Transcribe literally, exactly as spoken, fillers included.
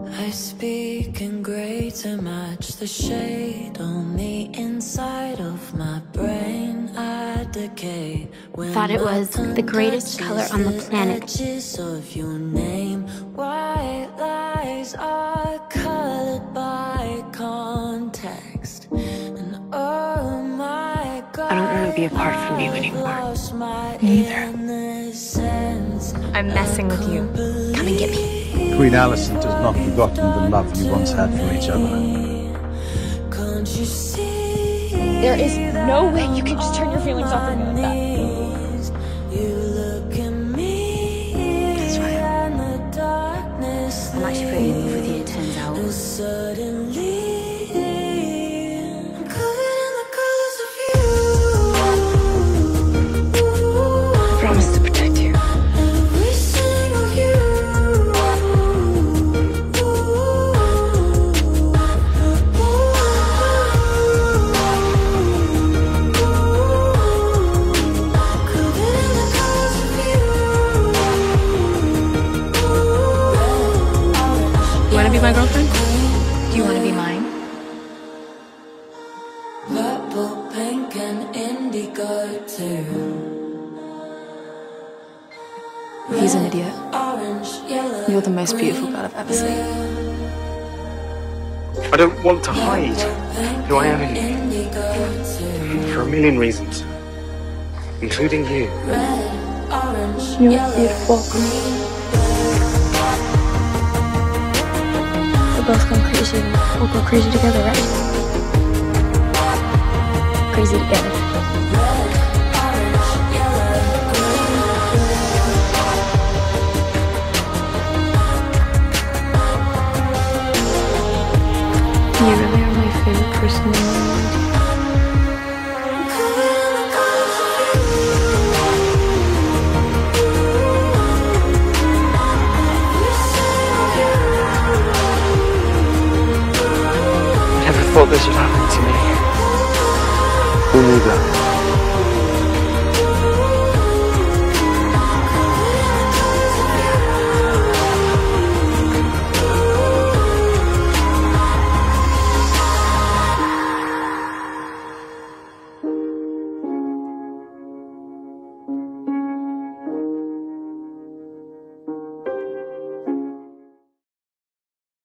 I speak in grey to match the shade on the inside of my brain. I decay when Thought it was the greatest color on the planet. Of your name. White lies are colored by context. And oh my God, I don't want to be apart from you anymore. Neither. I'm messing with you. Come and get me. Queen Alison does not forgotten the love you once had for each other. There is no way you can just turn your feelings off of me like that. That's right. I'm actually pretty in love with you, it turns out. I promise to protect you. You want to be my girlfriend? Do you want to be mine? Purple, pink, and indigo too. He's an idiot. Orange, yellow, You're the most beautiful girl I've ever seen. I don't want to hide who I am anymore. For a million reasons. Including you. You're beautiful. We're both going crazy. We'll go crazy together, right? Crazy together. You really are my favorite person in the world. I never thought this would happen to me. Who knew that?